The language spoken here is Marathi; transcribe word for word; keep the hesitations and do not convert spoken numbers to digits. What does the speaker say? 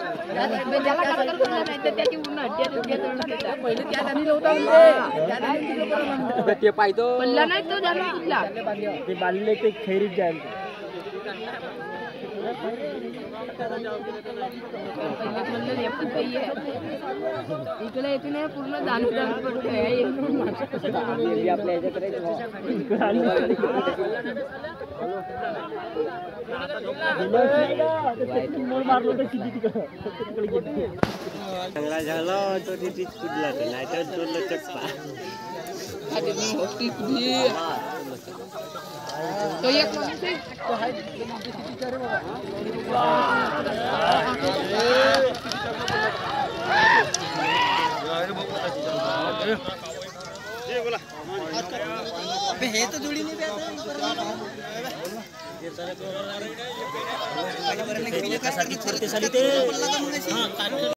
पहिले त्या दाणीला होता त्या दाणीला ते पाहितो पल्ला नाही तो जाणून तुला ते बालले ते खैरीत जाईल इकडे येते ना पूर्ण दाणू दाणू पडतोय आपल्या याच्याकडे चांगला झाला तो तिथेच कुदला तर नाही तर तो लचकता तो एक माणूस आहे हे तो जोड़ी नहीं पे आता